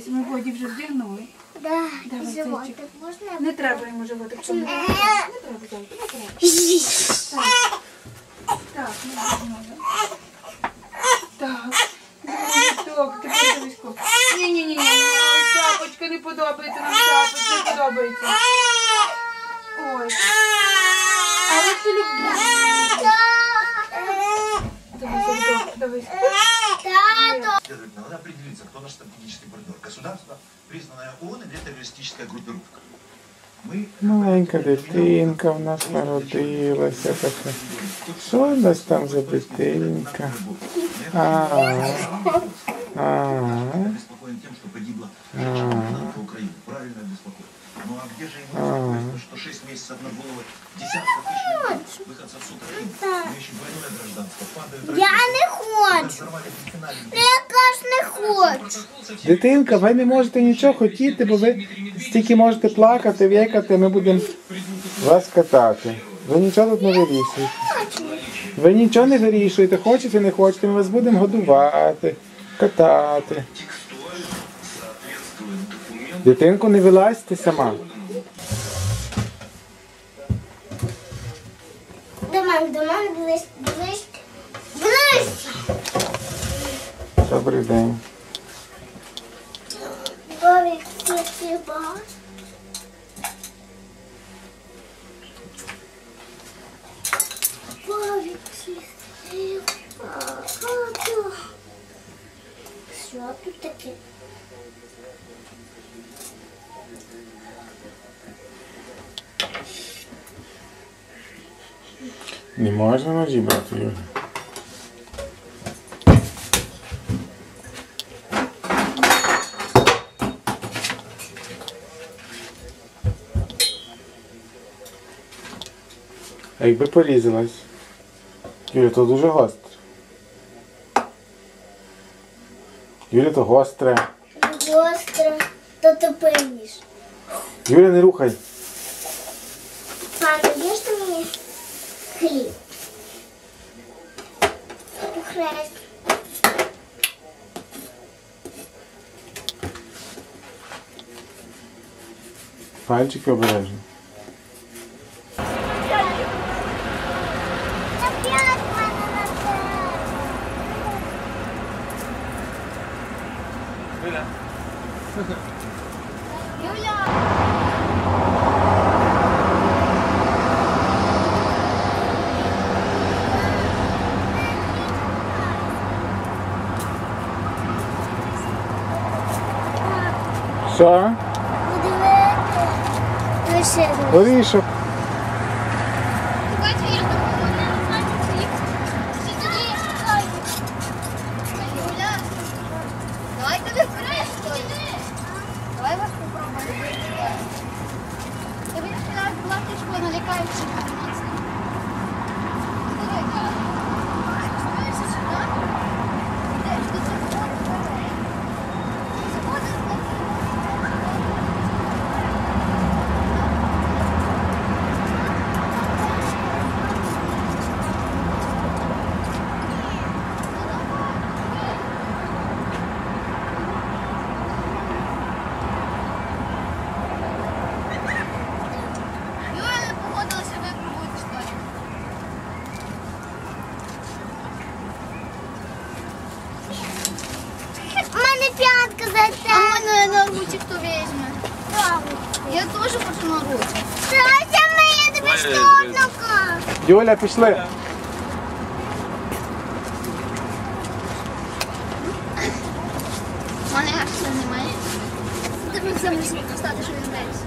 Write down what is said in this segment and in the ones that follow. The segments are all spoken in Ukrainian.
Дивись, ми Боді вже вдягнули. Да, Давай, животик можна? Не треба йому животик. Не треба, зайчик, не треба. Так, ми вдягнули. Так. Так, тепер дивись. Ні-ні-ні, ой, шапочка не подобається нам, шапочка не подобається. Ой. А ось ти любиш. Давай. Надо определиться, кто наш стратегический партнер. Государство, признанное ООН, или это террористическая группировка? Маленька дитинка в нас народилася така. Що у нас там за дитинка? Обеспокоен тем, что погибла Украина. Правильно обеспокоен. Ну а где же ему что 6 месяцев на голову десятков тысяч выходцев с Украины? Мы еще двойное гражданство. Падают Я не хочу. Я кажу, не хочу. Дитинка, ви не можете нічого хотіти, бо ви стільки можете плакати, в'якати, ми будемо вас катати. Ви нічого тут не вирішуєте. Ви нічого не вирішуєте, хочете, не хочете, ми вас будемо годувати, катати. Дитинку, не вилазьте сама. До мене ближче. Добрий день. Бобик, ти бачиш? Бобик, ти бачиш? Що тут таке? Не можна ножі брати, Юля. А якби порізалась? Юля, то дуже гостре. Юля, то гостре. Гостро, то тупиніш. Юля, не рухай. Пане, є ж ти мені хліб? Хрест. Пальчики обережно. Що? Подивити. Горішок. Давай вас попробуем. Я бы сказала, была тычка налегающая. П'ятка за те. А мене на руці хто візьме? Я теж хочу на руці. Тася, я тобі штовнука. Юля, пішли. У мене гарчика немає. Ти міг саме стати, що він здається.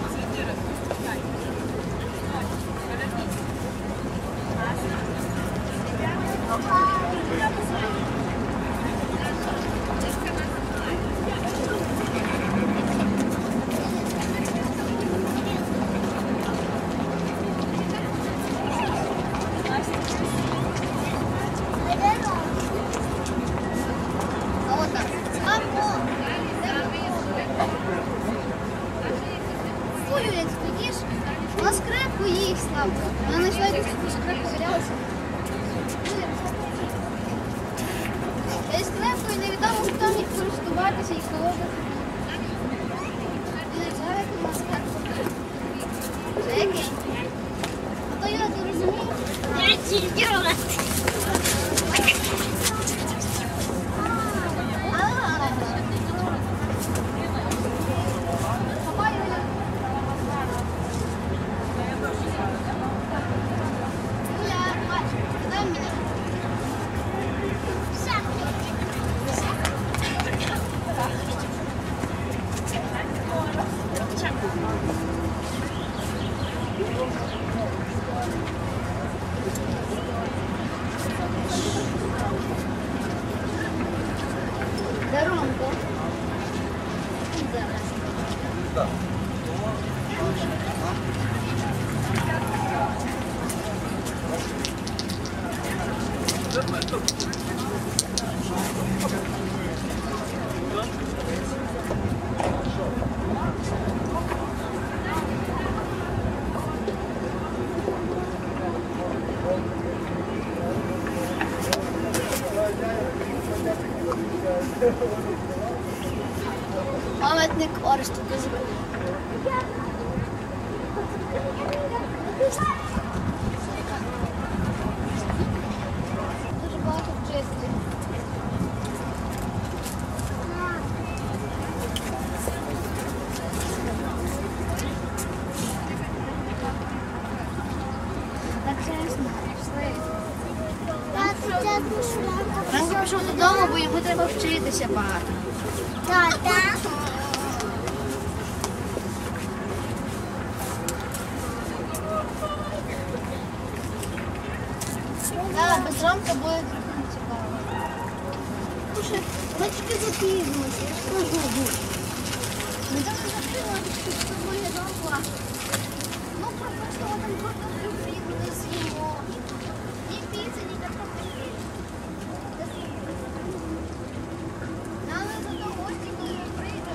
У нас скрепку їх слабо. Вона знайшла якусь скрепку, валялася. Я з скрепкою невідомо, хто міг користуватися і колодити. Який? А то я не розумію. Я тільки рот. Дарунку. Зараз. Пам'ятник Оресту Козаку. Дуже багато вчителів. Так чесно, пішли. Франко пішов додому, бо йому треба вчитися багато. Тата. Так, без рамки буде трохи цікаво. Слушай, ми тільки запізнимося, я ж кажу. Ми там не запізнимося, що буде довго. Ну, просто там просто приїхали з'їмо. Ні піци, ні картоплі. Нам не до гості, коли ми прийдемо.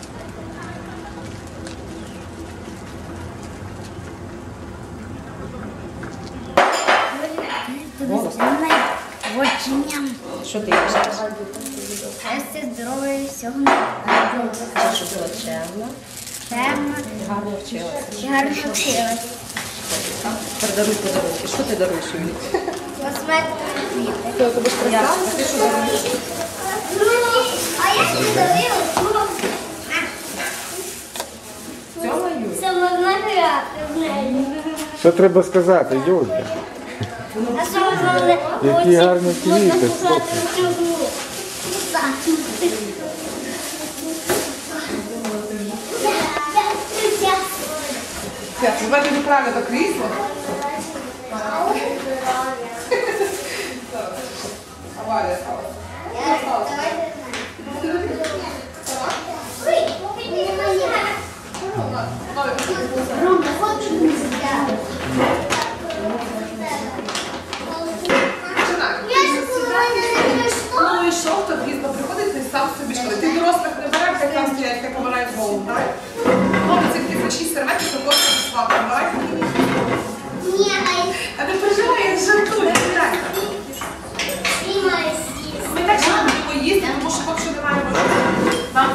Найводженням. Що ти їш? Щастя, здоров'я, всього. Щоб була чемна, Темно. гарно вчилася. Гарно вчилась. Тепер даруй подарунки. Що ти даруєш Юлі? Косметику квіти. Хто тобі сказав? А ти що даруєш? А я тобі дарила. Цьому Юлі? Це можна грати в неї. Що треба сказати, Юлька? А що можна Які гарні квіти. Свят, давай тобі правильно до крісла. Аварія сталася. Ну і що, хто пізно приходить, ти сам собі школи. Ти дорослих не береш, як там стоять, як помирають голову, давай. Хлопці, ти 6 серветок, то кожен з вами, давай. А не переживай, я жартую, не дай. Ми так само поїсти, тому що поки що немає можливості. Нам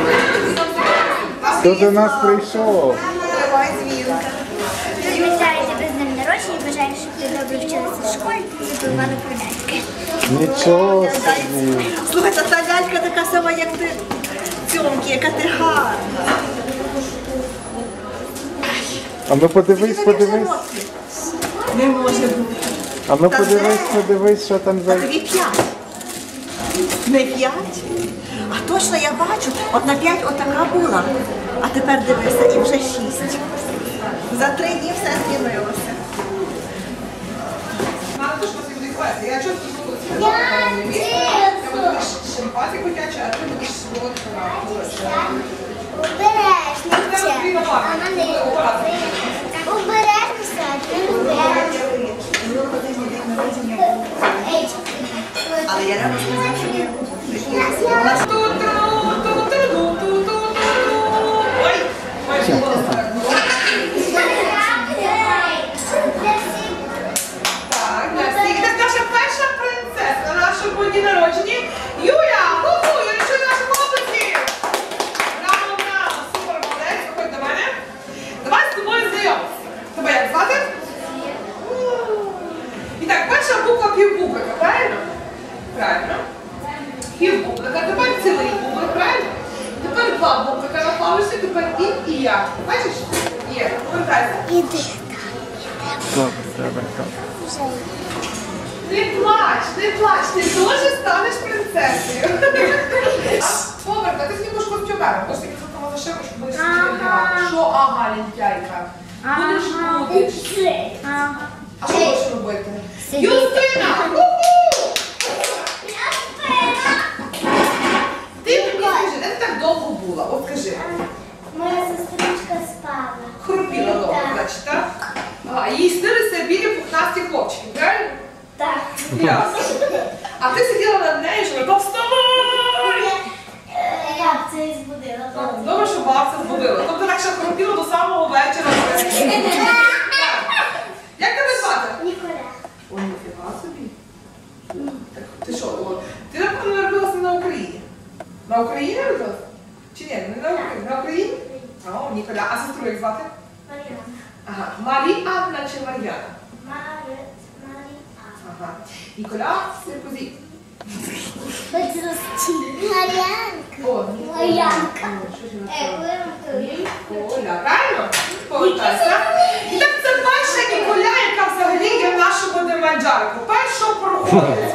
Хто до нас прийшов? Давай, звінка. Вітаю тебе з днем народження, бажаю, щоб ти добре вчилася в школі і забивала продатки. Нічого собі. Слухай, та лялька така сама, як ти. Цьомки, яка ти гарна. А ну подивись, подивись. Не може бути. А ну подивись, що там А за... тобі 5. Не 5? А точно я бачу, от на 5 отака була. А тепер дивися, і вже 6. За 3 дні все змінилося. Надо то, що ти відкладати. Я чого тут я буду шампати котячі, а ти будеш свободити на Але я рада сказати, що я Так, Настя, це наша перша принцеса на нашому дні народження. Юля, ху-ху, я чую наших хлопців. Браво, браво, супер, молодець, виходь до мене. Давай з тобою знайомимося. тепер і я. Бачиш? Є, повертайся. Іди. Добре, добре. Не плач, ти теж станеш принцесою. Поверка, ти знімеш костюмером, ось таки за зашивку, щоб будеш одягати. Що, ага, лінтяйка? Будеш. А що будеш робити? Юстина! Ти мені скажи, де ти так довго була? От скажи. Моя сестричка спала. Хропіла довго, значить, так? А, їй снилися білі пухнасті хлопчики, правильно? Так. Ясно. А ти сиділа над нею, що вона вставай! Як це і збудила? Добре, що бабця збудила. Тобто так ще хропіла до самого вечора. Як тебе звати? Ніколя. Ой, ніфіга собі. Ти що, ти напевно народилася не на Україні? На Україні народилася? Чи ні, не на Україні? На Україні? О, Ніколя. А сестру як звати? Мар'яна. Ага. Маріанна чи Мар'яна? Мар'яна. Ага. Ніколя Саркозі. Мар'янка. О, Мар'янка. Що ж вона? Ніколя, правильно? Повертайся. І так це перша Ніколя, яка взагалі є в нашому Демаджарику. Перша проходить.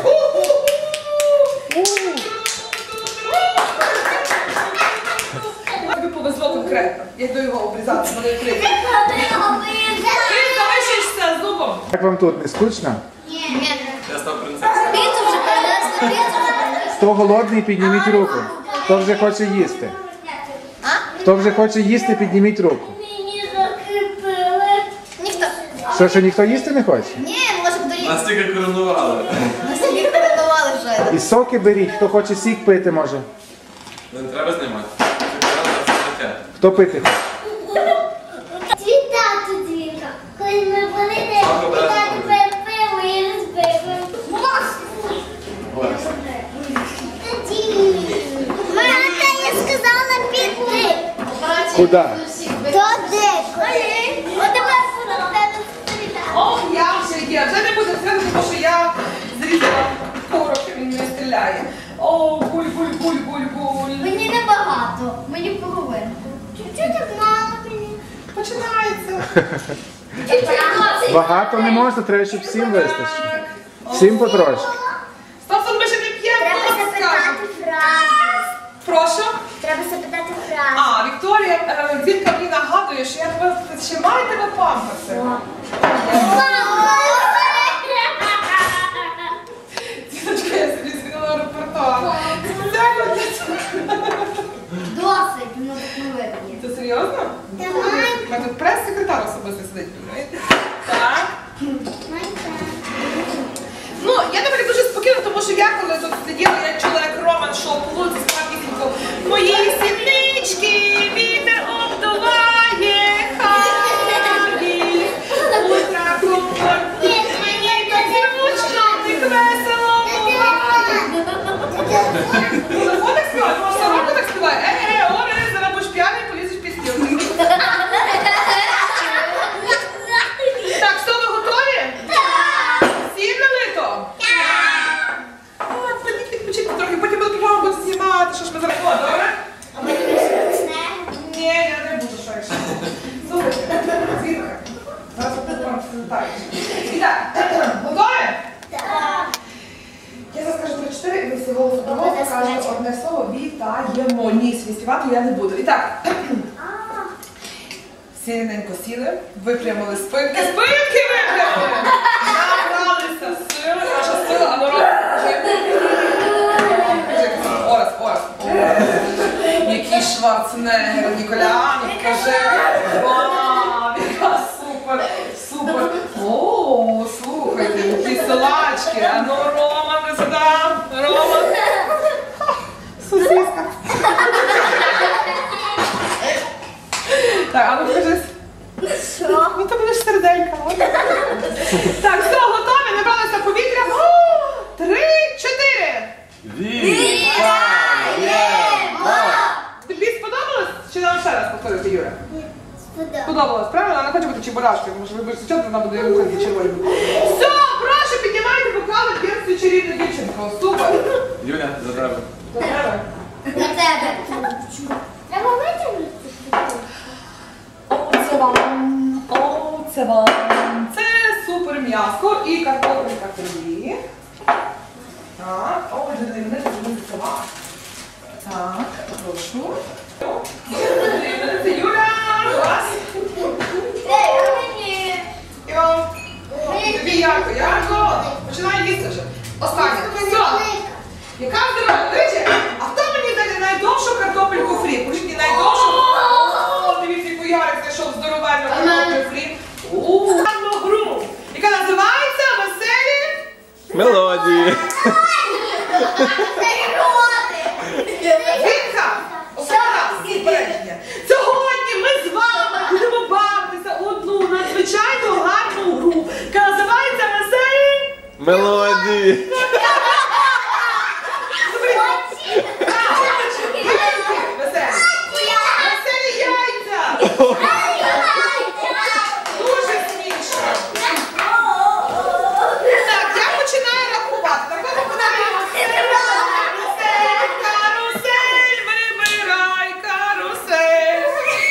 Тобі повезло конкретно. Я йду його обрізати, вони відкриті. Ти залишишся зубом. Як вам тут, не скучно? Я став принцесою. Піцу вже принесли, піцу вже принесли. Хто голодний, підніміть руку. Хто вже хоче їсти? Хто вже хоче їсти, підніміть руку. Мені закріпили. Ніхто. Що ніхто їсти не хоче? Ні, може хто їсти. Нас тільки коронували. Ми собі коронували вже. І соки беріть, хто хоче сік пити може. Не треба знімати. Це корона все життя. Хто пити хоче? Цвіта тут дзвінка. Коли ми були, я тепер пиво і розбив. Мама, я сказала піти. Куди? Туди. От тепер буду тебе стріляти. Ох, я вже є. Вже не буду стріляти, тому що я зрізала коробки, він не стріляє. О, буль-буль-буль-буль-буль. Мені небагато, мені половинку. Чуть-чуть так мало мені. Починається. Багато не можна, треба, щоб всім вистачило. Всім потрошки. Стоп, ми ще не п'ємо, Треба скажемо. запитати фразу. Прошу. Треба запитати фразу. А, Вікторія, Зінка мені нагадує, що я тебе ще маю тебе памперси. Діночка, я собі змінила репертуар. Спеціально для цього. Досить, ну так не вип'є. Це серйозно? Давай. У мене тут прес-секретар особисто сидить, розумієте? Так. Ну, я наприклад дуже спокійно, тому що я коли тут сиділа, я чула, як Роман шов по вулиці, сказав пісеньку «Мої сінички, вітер обдуває, хай їх ультракомфорт, мені так зручно, так весело буває». Телефон так співає, тому що Роман так співає «Оре, зараз будеш п'яний, полізеш під стіл». Так, що ви готові? Всі налито? Відпочити трохи, потім ми допомогу будемо знімати, що ж ми зараз. О, добре? А мені не смачне? Ні, я не буду, що якщо. Слухайте, Звірка, зараз я вам це. І так, готові? Так. Я зараз скажу 3-4, і ви всі голос одного скажете одне слово «вітаємо». Ні, свій співати я не буду. І так, всі рівненько сіли, випрямили спинки. Спинки випрямили! Набралися сили, наша сила, а народ. Орес. Який Шварценеггер, Ніколя, ну кажи. Вау, яка супер. О, слухайте, які силачки. А ну, Роман, не сюди. Роман. Сусідка. Так, а ну кажись. Що? Ну то будеш серденька. Так, все, готові, набралися повітря. 3, 4. Тобі сподобалось? Чи нам ще раз повторити, Юра? Сподобалось, правильно? Вона не хоче бути чебурашкою, тому що ви будете вона буде рухати червоні. Все, прошу, піднімайте бокали, п'ємо цю чарівну дівчинку. Супер. Юля, за тебе. До тебе. На тебе. Треба витягнути. це вам. Це супер м'ясо і картопелька фрі. Так, ой, не забула. Так, прошу. Це Юля, раз. Йо. Тобі Ярко. Починай їсти вже. Останнє. Все. Яка здорова? Дивіться, а хто мені дає найдовшу картопельку фрі? Покажіть мені найдовшу. О, дивіться, яку Ярик знайшов здоровенну картопельку фрі. Гарну гру, яка називається «Веселі Мелодії. Вінка! Сьогодні ми з вами будемо бавитися у одну надзвичайно гарну гру, яка називається «Веселі Мелодії. Веселі яйця! Дуже смішно! Так, я починаю рахувати. На кого подивимося? Карусель, вибирай, карусель.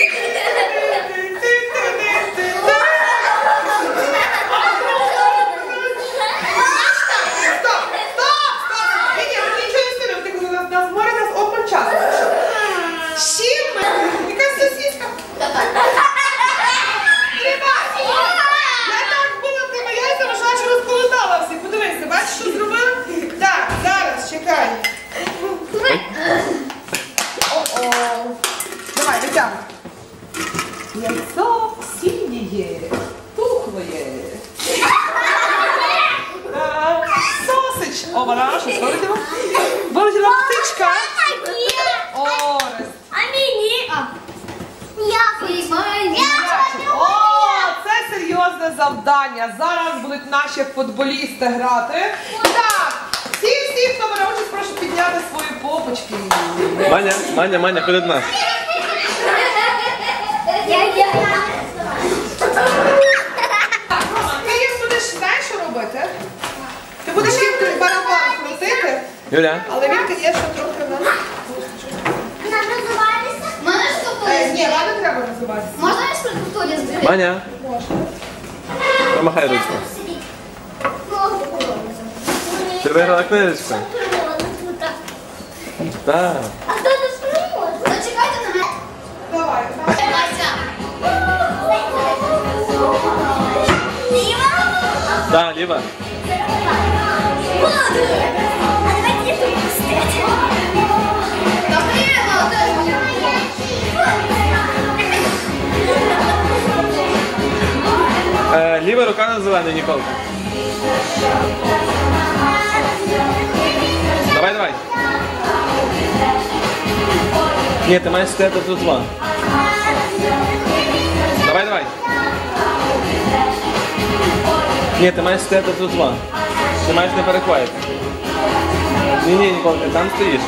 Стоп! Ні, ви нічого не скажете, нас море, нас обмаль часу. Чим ми? Якась сосиска. Тримай! Я так була тими яйцями, що наче розколотала всіх. Подивися, бачиш, що зробила? Так, зараз, чекай. О-о. Давай, витягуй. Яйцо сініє, тухлоє. Сосич. О, вона, щось вилетіла? Вилетіла птичка. Орест. О, це серйозне завдання. Зараз будуть наші футболісти грати. Так, всі, хто бере участь, прошу підняти свої попочки. Маня, ходи до нас. Так, Рома, ти їм будеш, знаєш, що робити? Ти будеш їм барабан крутити, Юля. але він, звісно, трохи нас... Ні, ладно, треба називатися. Можна я скульптурі зберу? Маня. Помахай ручку. Ти виграла книжечку? Так. А хто не сприймає? Зачекайте на мене. Давай. Так, Ліва. Ліва рука на зелену, Ніколка. Давай. Ні, ти маєш стояти тут два. Давай. Ні, ти маєш стояти тут два. Ти маєш не перехватити. Ні, Ніколка, ти там стоїш.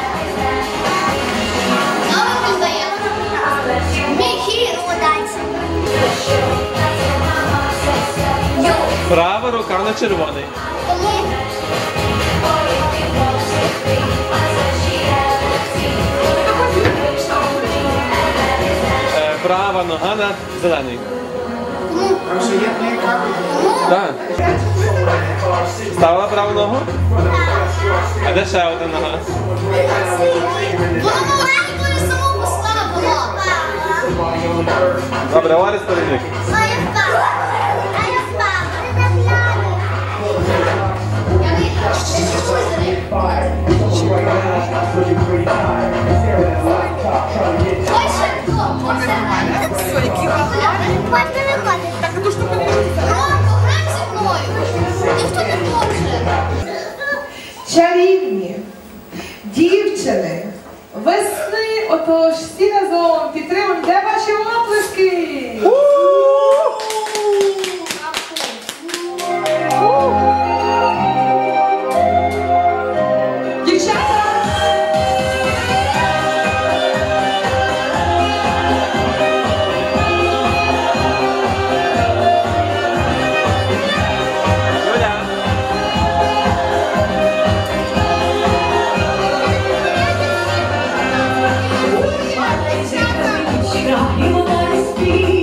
Права рука на червоний. Права нога на зелений. Так. Ставила праву ногу? А де ще одна нога? Добре, Орес перелік. Чарівні дівчини весни, отож всі разом підтримуємо. Де ваші оплески? Дівчата! І вона не спить.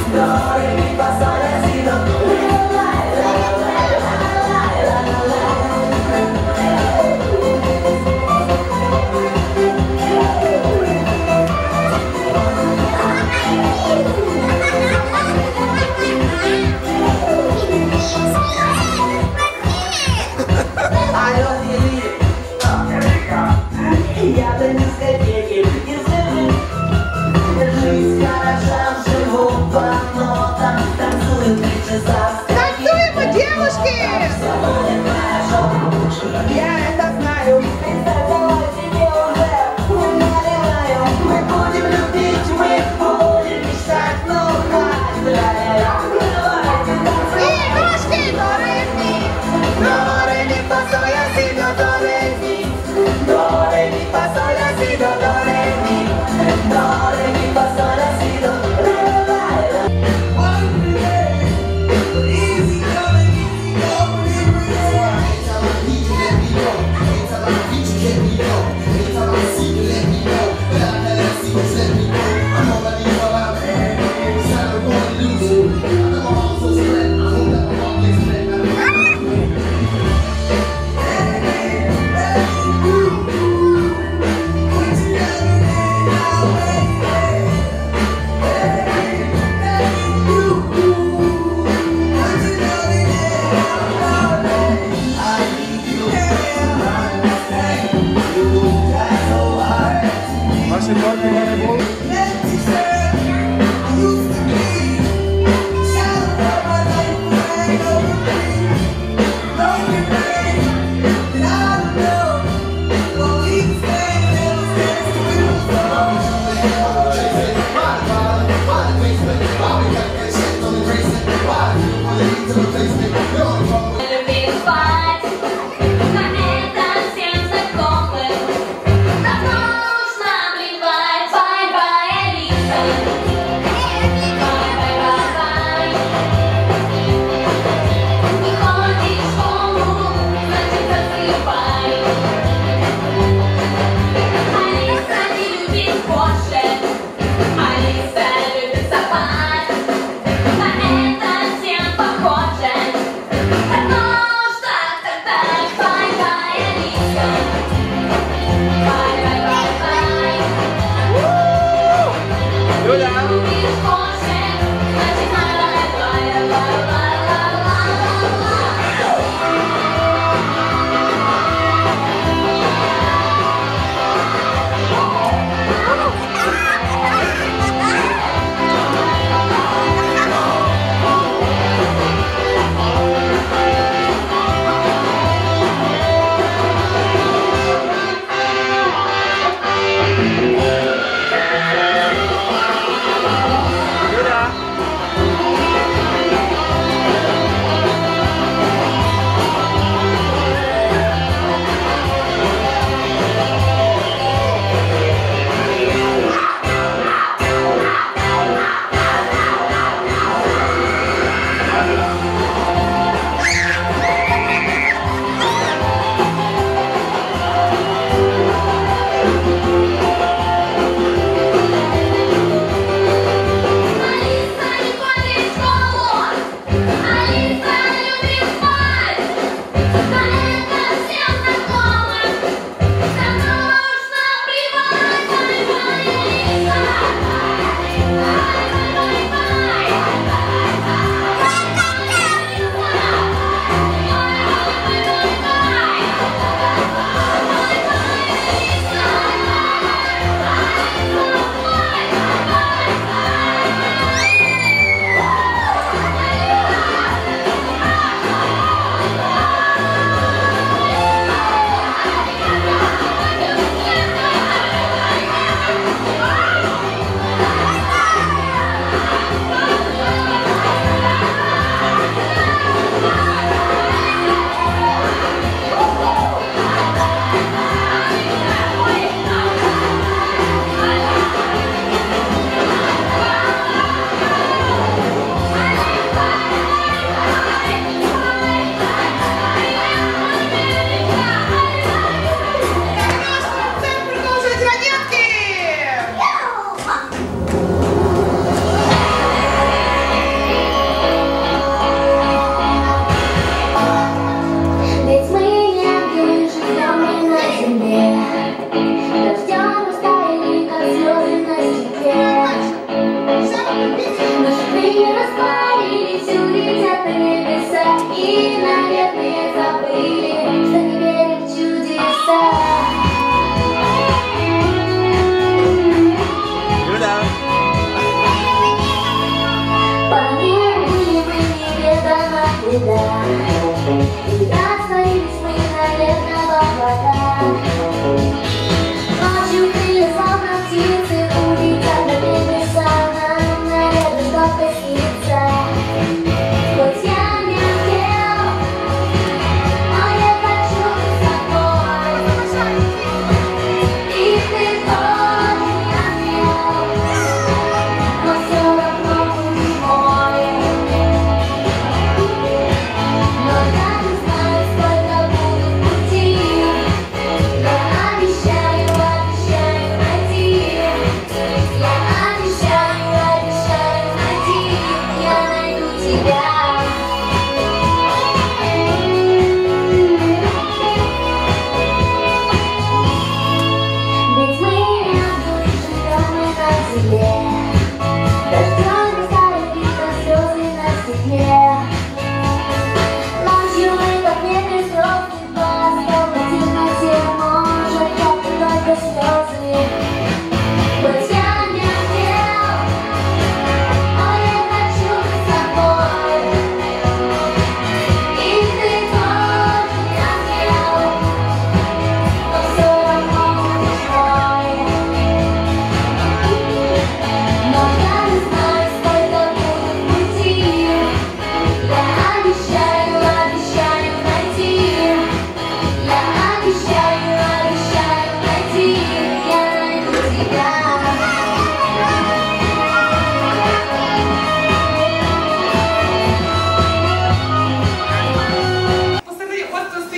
Жизнь хороша, живу по нотам.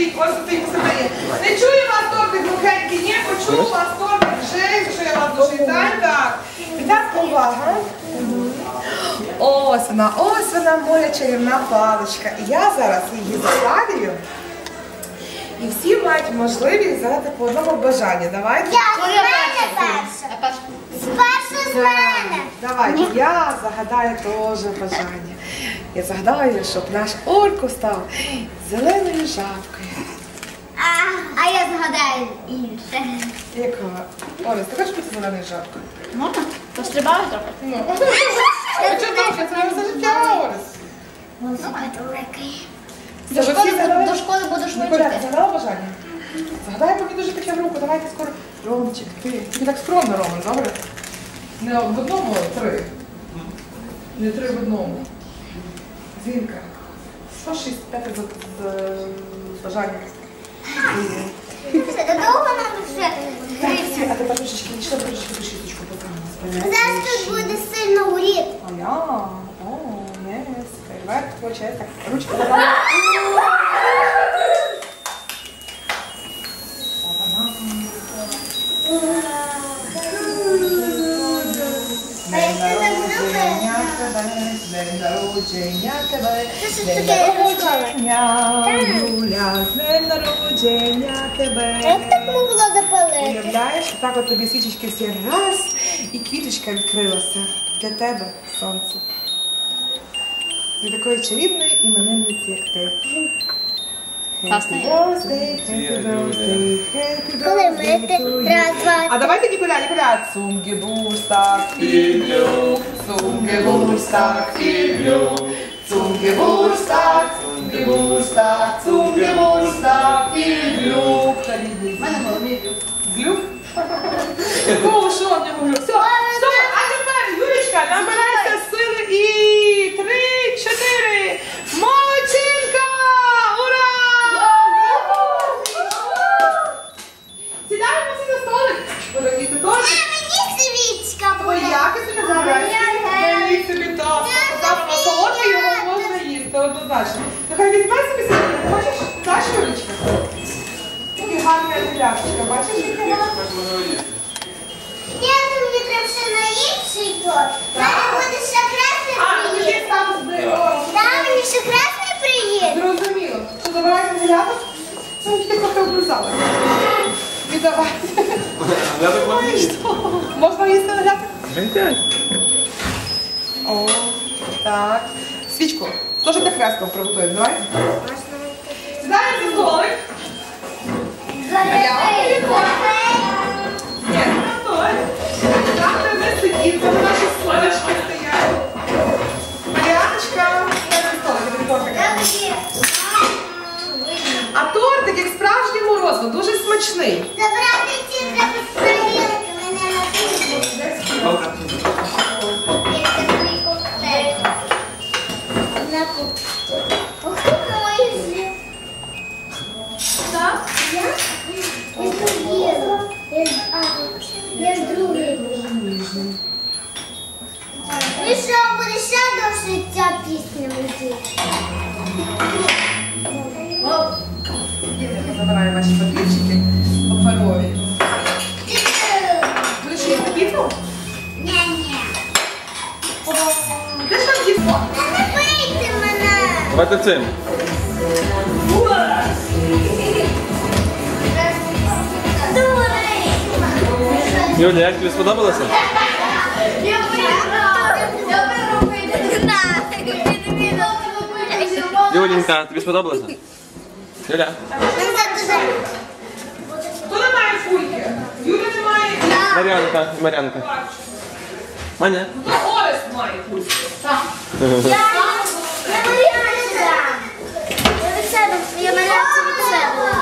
стоїть, посидає. Не чую вас, тортик глухенький, ні, почув вас, тортик, що я вас дуже вітаю, так. І так, увага. Ось вона, моя чарівна паличка. І я зараз її запалюю. І всі мають можливість задати по одному бажанню. Давайте. Спершу з мене. Давайте, я загадаю теж бажання. Я загадаю, щоб наш Орко став зеленою жабкою. А я згадаю інше. Яка? Орес, ти хочеш бути зеленою жабкою? Можна? Пострибаю трохи? Ну. А чого трохи? Це не за життя, Орес. До школи буду швидше. Загадала бажання? Загадай, бо мені дуже таке в руку. Давайте скоро. Ромчик, ти так скромно, Роман, добре? Не в одному, а 3. Не 3 в одному. Зінка. 165 з бажання. Все, довго нам вже грився. А тепер трошечки, нічого, трошечки шісточку покажемо. Зараз тут буде сильно горіти. А я? О, єс. Фейерверк, получається. Так, ручку забрали. День народження тебе, день народження, Юля, день народження тебе. Як так могло запалити? Уявляєш, так от тобі свічечки всі раз, і квіточка відкрилася для тебе, сонце. Для такої чарівної іменинниці, як ти. Happy birthday, happy birthday, happy Коли birthday мити, to you. раз, два, А давайте Ніколя. Цунгебурстаг фіблю, Цунгебурстаг фіблю, Цунгебурстаг, Цунгебурстаг, Цунгебурстаг фіблю. Мене головний глюк. Ну, що в нього глюк? Все, а тепер, Юлічка, набирайся сили і 3, 4, молодчинка! Ура! Сідаємо всі за столик. Подивіться тортик. мені свічка Ой, буде. як я собі забираюся? Беріть собі тост. Поставимо на солодке, його можна їсти, однозначно. Нехай візьме собі сьогодні. Хочеш? Даш, Юлічка? Такий гарний ляшечка, бачиш, яка вона? Ні, то мені треба ще на інший торт. Мене буде ще красний Тоді приїзд. там здорово. Так, мені ще красний приїзд. Зрозуміло. Що, забираємо галяток? Ну, тільки трохи облизали. Віддавайте. Можна їсти галяток? О, так. Свічку. Теж для хрестного приготуємо, давай. Сідаємо за столик. А я Ні, не той. Там, де ви сидіти, там наші сонечки стоять. Маріаночка, сідай на столик, я тобі тортик. А тортик, як справжнє морозиво, дуже смачний. Забрати ці треба з тарілки, мене на кухню. Як це мій коктейль. На кухню. Ох, ти мої злі. Так? Я? Я доїла. Я ж другий був. І що, буде ще довше ця пісня летить? Я забираю ваші папірчики паперові. Будеш їсти піцу? Ні-ні. Де ж там їсти? Та не бийте мене. Давайте цим. Юля, як тобі сподобалося? Юленька, тобі сподобалося? Юля? Хто не має фульки? Юля не має. Мар'янка, Мар'янка. Маня? Хто Орест має фульки? Я мене від себе.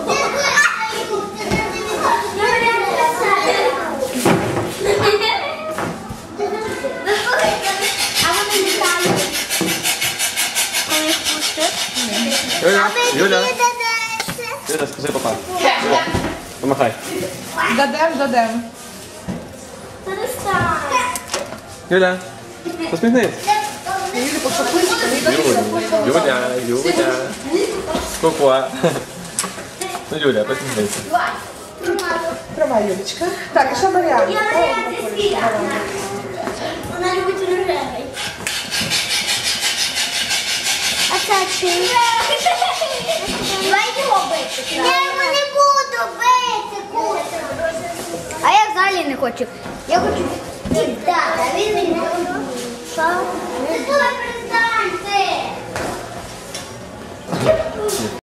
А вони літають. Коли їх пустять? Юля, Юля. Дадете. Юля, скажи папа. Юля, помахай. Дадем. Перестань. Юля, посміхнись. Юля, по шапочку. Юля, Юля. Кукла. Ну, Юля, посміхайся. Тримай, Юлечка. Так, а що Мар'яна? Вона любить рожевий. А це ти? Давай його бити. Я його не буду бити, Куся. А я взагалі не хочу. Я хочу віддати, а він мені не буде. Що? Ти перестань ти!